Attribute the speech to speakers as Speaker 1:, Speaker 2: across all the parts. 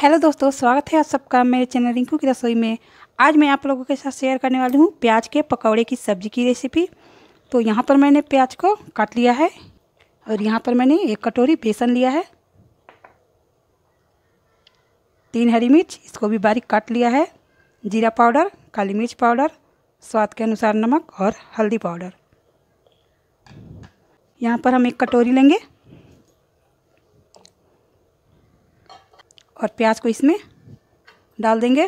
Speaker 1: Hello दोस्तों, स्वागत है आप सबका मेरे चैनल रिंकू की रसोई में। आज मैं आप लोगों के साथ शेयर करने वाली हूँ प्याज के पकौड़े की सब्ज़ी की रेसिपी। तो यहाँ पर मैंने प्याज को काट लिया है और यहाँ पर मैंने 1 कटोरी बेसन लिया है, 3 हरी मिर्च, इसको भी बारीक काट लिया है, जीरा पाउडर, काली मिर्च पाउडर, स्वाद के अनुसार नमक और हल्दी पाउडर। यहाँ पर हम 1 कटोरी लेंगे और प्याज को इसमें डाल देंगे।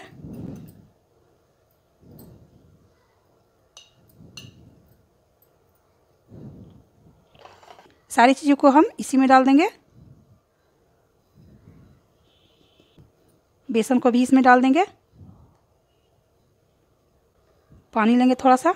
Speaker 1: सारी चीज़ों को हम इसी में डाल देंगे। बेसन को भी इसमें डाल देंगे। पानी लेंगे थोड़ा सा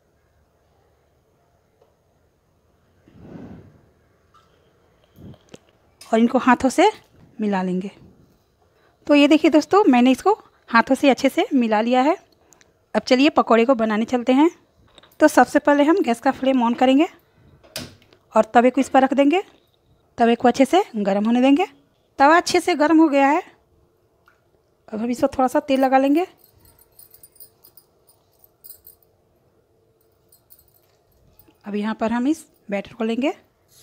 Speaker 1: और इनको हाथों से मिला लेंगे। तो ये देखिए दोस्तों, मैंने इसको हाथों से अच्छे से मिला लिया है। अब चलिए पकौड़े को बनाने चलते हैं। तो सबसे पहले हम गैस का फ्लेम ऑन करेंगे और तवे को इस पर रख देंगे। तवे को अच्छे से गर्म होने देंगे। तवा अच्छे से गर्म हो गया है। अब हम इसको थोड़ा सा तेल लगा लेंगे। अब यहाँ पर हम इस बैटर को लेंगे,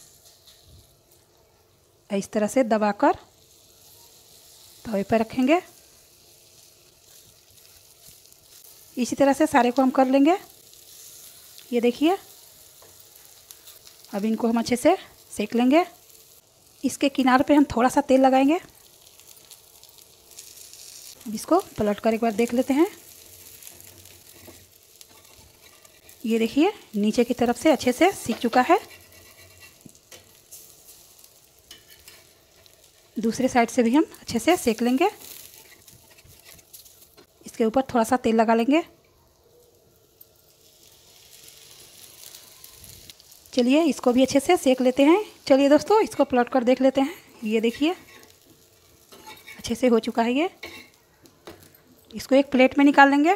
Speaker 1: इस तरह से दबाकर तवे पर रखेंगे। इसी तरह से सारे को हम कर लेंगे। ये देखिए, अब इनको हम अच्छे से सेक लेंगे। इसके किनारे पे हम थोड़ा सा तेल लगाएंगे। अब इसको पलट कर एक बार देख लेते हैं। ये देखिए, नीचे की तरफ से अच्छे से सीख चुका है। दूसरे साइड से भी हम अच्छे से सेक लेंगे। इसके ऊपर थोड़ा सा तेल लगा लेंगे। चलिए इसको भी अच्छे से सेक लेते हैं। चलिए दोस्तों, इसको पलट कर देख लेते हैं। ये देखिए, अच्छे से हो चुका है ये। इसको एक प्लेट में निकाल लेंगे।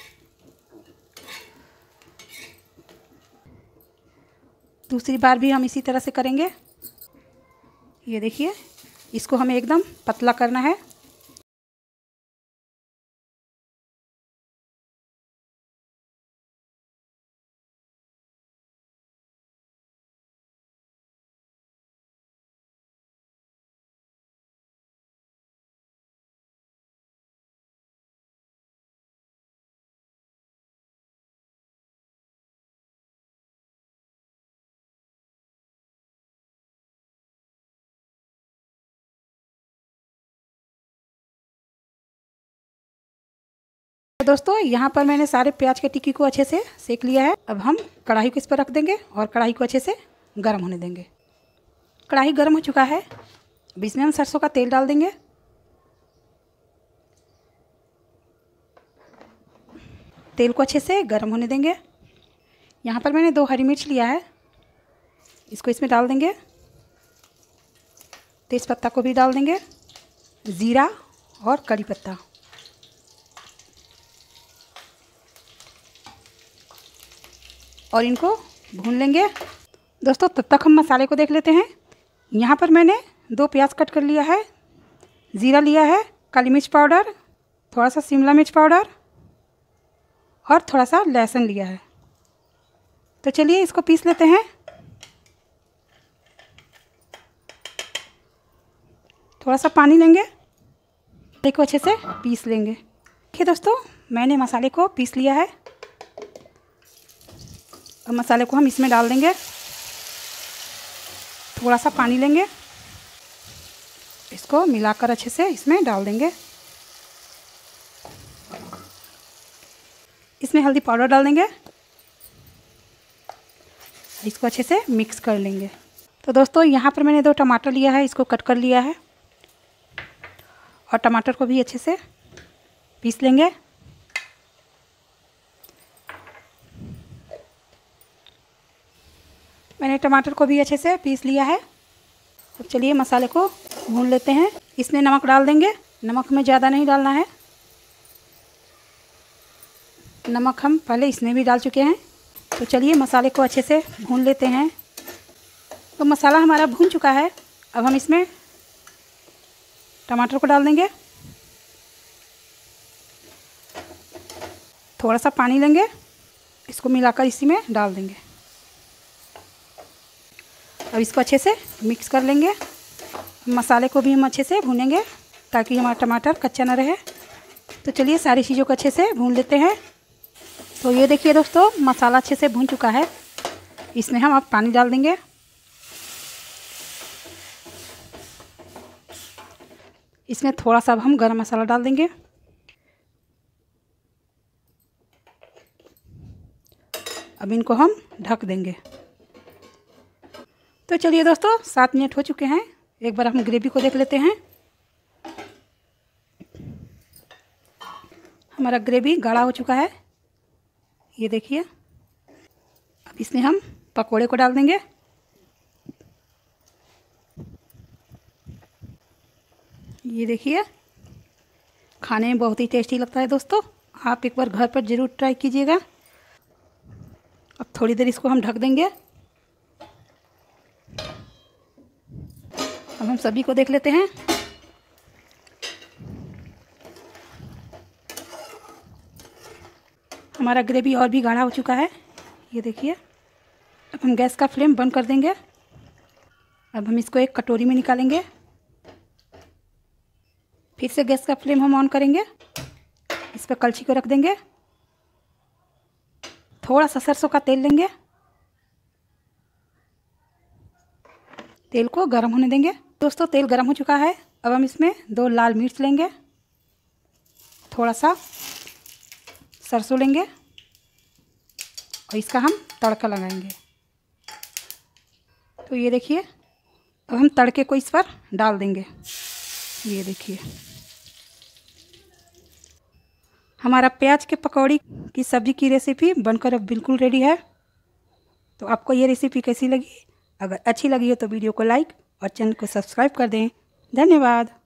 Speaker 1: दूसरी बार भी हम इसी तरह से करेंगे। ये देखिए, इसको हमें एकदम पतला करना है। दोस्तों, यहाँ पर मैंने सारे प्याज के टिक्की को अच्छे से सेक लिया है। अब हम कढ़ाई को इस पर रख देंगे और कढ़ाई को अच्छे से गर्म होने देंगे। कढ़ाई गर्म हो चुका है। अब इसमें हम सरसों का तेल डाल देंगे। तेल को अच्छे से गर्म होने देंगे। यहाँ पर मैंने 2 हरी मिर्च लिया है, इसको इसमें डाल देंगे। तेज़पत्ता को भी डाल देंगे, ज़ीरा और कड़ी पत्ता। और इनको भून लेंगे। दोस्तों, तब तक हम मसाले को देख लेते हैं। यहाँ पर मैंने 2 प्याज कट कर लिया है, ज़ीरा लिया है, काली मिर्च पाउडर, थोड़ा सा शिमला मिर्च पाउडर और थोड़ा सा लहसुन लिया है। तो चलिए इसको पीस लेते हैं। थोड़ा सा पानी लेंगे, इसको अच्छे से पीस लेंगे। देखिए दोस्तों, मैंने मसाले को पीस लिया है। अब मसाले को हम इसमें डाल देंगे। थोड़ा सा पानी लेंगे, इसको मिलाकर अच्छे से इसमें डाल देंगे। इसमें हल्दी पाउडर डाल देंगे। इसको अच्छे से मिक्स कर लेंगे। तो दोस्तों, यहाँ पर मैंने 2 टमाटर लिया है, इसको कट कर लिया है और टमाटर को भी अच्छे से पीस लेंगे। मैंने टमाटर को भी अच्छे से पीस लिया है। अब चलिए मसाले को भून लेते हैं। इसमें नमक डाल देंगे। नमक हमें ज़्यादा नहीं डालना है। नमक हम पहले इसमें भी डाल चुके हैं। तो चलिए मसाले को अच्छे से भून लेते हैं। तो मसाला हमारा भून चुका है। अब हम इसमें टमाटर को डाल देंगे। थोड़ा सा पानी लेंगे, इसको मिलाकर इसी में डाल देंगे। अब इसको अच्छे से मिक्स कर लेंगे। मसाले को भी हम अच्छे से भूनेंगे ताकि हमारा टमाटर कच्चा ना रहे। तो चलिए सारी चीज़ों को अच्छे से भून लेते हैं। तो ये देखिए दोस्तों, मसाला अच्छे से भून चुका है। इसमें हम अब पानी डाल देंगे। इसमें थोड़ा सा अब हम गरम मसाला डाल देंगे। अब इनको हम ढक देंगे। तो चलिए दोस्तों, 7 मिनट हो चुके हैं। एक बार हम ग्रेवी को देख लेते हैं। हमारा ग्रेवी गाढ़ा हो चुका है, ये देखिए। अब इसमें हम पकोड़े को डाल देंगे। ये देखिए, खाने में बहुत ही टेस्टी लगता है दोस्तों। आप एक बार घर पर ज़रूर ट्राई कीजिएगा। अब थोड़ी देर इसको हम ढक देंगे। अब हम सभी को देख लेते हैं। हमारा ग्रेवी और भी गाढ़ा हो चुका है, ये देखिए। अब हम गैस का फ्लेम बंद कर देंगे। अब हम इसको एक कटोरी में निकालेंगे। फिर से गैस का फ्लेम हम ऑन करेंगे। इस पर कलछी को रख देंगे। थोड़ा सा सरसों का तेल लेंगे। तेल को गर्म होने देंगे। दोस्तों, तेल गर्म हो चुका है। अब हम इसमें 2 लाल मिर्च लेंगे, थोड़ा सा सरसों लेंगे और इसका हम तड़का लगाएंगे। तो ये देखिए, अब हम तड़के को इस पर डाल देंगे। ये देखिए, हमारा प्याज के पकौड़ी की सब्ज़ी की रेसिपी बनकर अब बिल्कुल रेडी है। तो आपको ये रेसिपी कैसी लगी? अगर अच्छी लगी हो तो वीडियो को लाइक और चैनल को सब्सक्राइब कर दें। धन्यवाद।